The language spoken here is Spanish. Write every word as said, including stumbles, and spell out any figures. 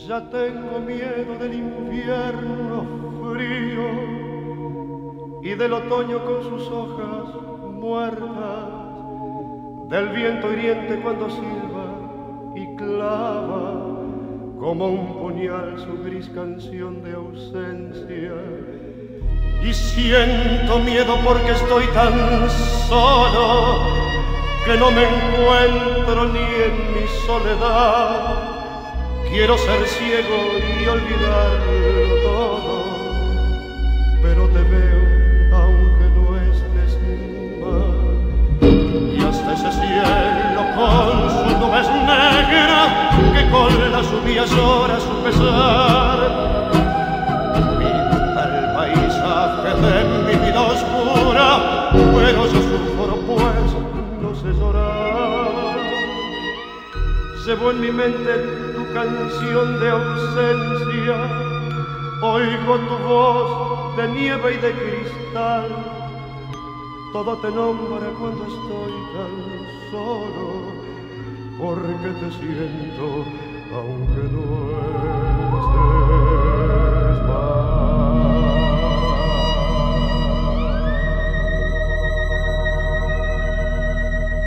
Ya tengo miedo del invierno frío y del otoño con sus hojas muertas, del viento hiriente cuando silba y clava como un puñal su gris canción de ausencia. Y siento miedo porque estoy tan solo que no me encuentro ni en mi soledad. Quiero ser ciego y olvidarlo todo, pero te veo aunque no estés más. Y hasta ese cielo con sus nubes negras que con las lluvias llora su pesar, pinta el paisaje de mi vida oscura, pero yo sufro pues no sé llorar. Llevo en mi mente tu canción de ausencia, oigo tu voz de nieve y de cristal, todo te nombra cuando estoy tan solo, porque te siento aunque no estés más.